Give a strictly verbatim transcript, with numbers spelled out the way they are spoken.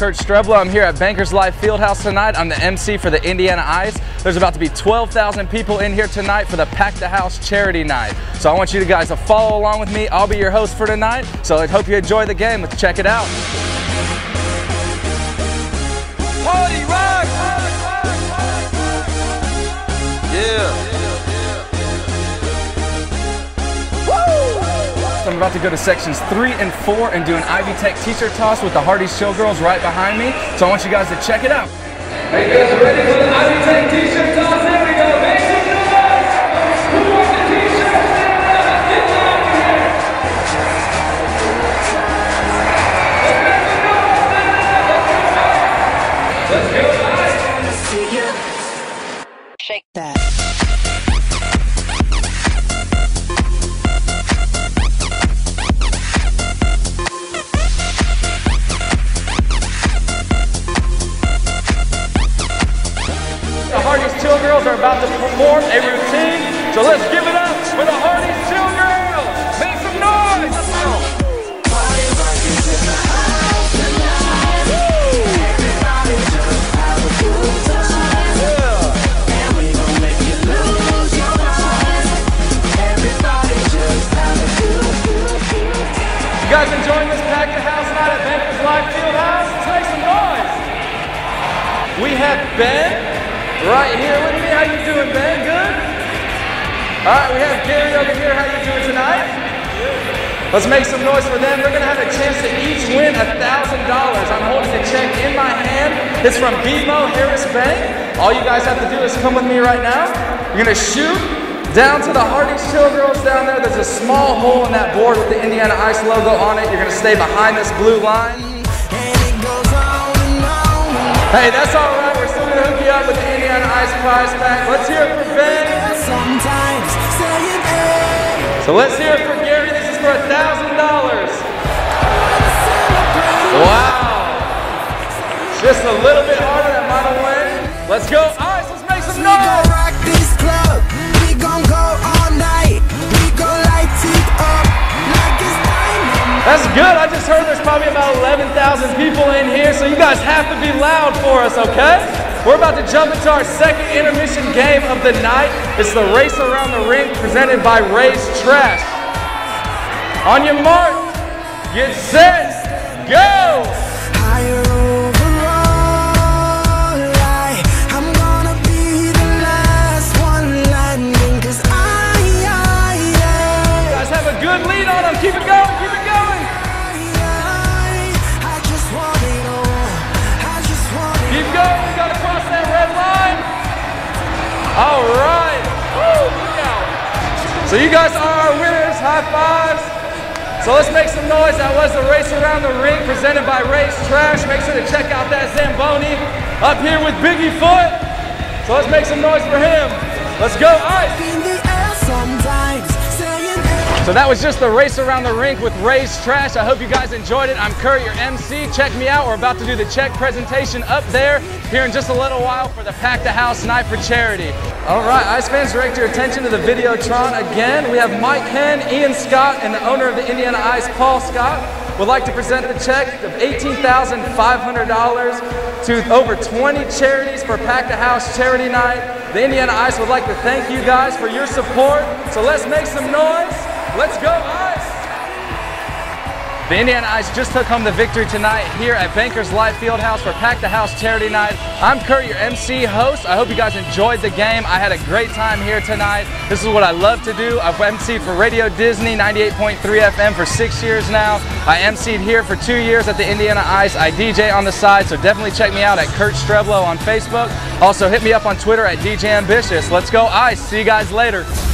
Kurt Streblo. I'm here at Bankers Life Fieldhouse tonight. I'm the M C for the Indiana Ice. There's about to be twelve thousand people in here tonight for the Pack the House charity night. So I want you guys to follow along with me. I'll be your host for tonight. So I hope you enjoy the game. Let's check it out. Party rock! Yeah. I'm about to go to sections three and four and do an Ivy Tech t-shirt toss with the Hardy's Showgirls right behind me. So I want you guys to check it out. Are you guys ready for the Ivy Tech t-shirt toss? Here we go. Make some noise! Who wants the t-shirt? Let's get out of here! Let's go, guys! Shake that. The Hardy's Showgirls are about to perform a routine, so let's give it up for the Hardy's Showgirls! Make some noise! Let's go! You guys enjoying this Pack the House night at Bankers Life Fieldhouse? Let's make some noise! We have Ben right here with me. How you doing, Ben? Good? All right, we have Gary over here. How you doing tonight? Let's make some noise for them. They're going to have a chance to each win one thousand dollars. I'm holding a check in my hand. It's from B M O Harris Bank. All you guys have to do is come with me right now. You're going to shoot down to the Hardy's Showgirls down there. There's a small hole in that board with the Indiana Ice logo on it. You're going to stay behind this blue line. Hey, that's all right. We're still going to hook you up with the Indiana Ice prize pack. Let's hear it for Ben. So let's hear it for Gary. This is for one thousand dollars. Wow. Just a little bit harder. That might have won. Let's go, Ice. Let's make some noise. We gon' rock this club. We gon' go all night. We gon' light it up like it's diamond. That's good. I just heard there's probably about eleven thousand people in here, so you guys have to be loud for us, okay? We're about to jump into our second intermission game of the night. It's the Race Around the Rink presented by Ray's Trash. On your mark, get set, go! Higher overall, I, I'm gonna be the last one landing, cause I, I, I, you guys have a good lead on them. Keep it going, keep it going. I, I just want it all. I just want it. Keep going, we gotta cross that red line. All right, woo, look out. So you guys are our winners, high fives. So let's make some noise. That was the Race Around the Rink presented by Ray's Trash. Make sure to check out that Zamboni up here with Biggie Foot. So let's make some noise for him. Let's go, Ice. So that was just the Race Around the Rink with Ray's Trash. I hope you guys enjoyed it. I'm Kurt, your M C. Check me out. We're about to do the check presentation up there here in just a little while for the Pack the House night for charity. All right, Ice fans, direct your attention to the Videotron again. We have Mike Henn, Ian Scott, and the owner of the Indiana Ice, Paul Scott, would like to present the check of eighteen thousand five hundred dollars to over twenty charities for Pack the House charity night. The Indiana Ice would like to thank you guys for your support. So let's make some noise. Let's go, Ice! The Indiana Ice just took home the victory tonight here at Bankers Life Fieldhouse for Pack the House charity night. I'm Kurt, your M C host. I hope you guys enjoyed the game. I had a great time here tonight. This is what I love to do. I've M C'd for Radio Disney ninety-eight point three F M for six years now. I M C'd here for two years at the Indiana Ice. I D J on the side, so definitely check me out at Kurt Streblo on Facebook. Also hit me up on Twitter at D J Ambitious. Let's go Ice. See you guys later.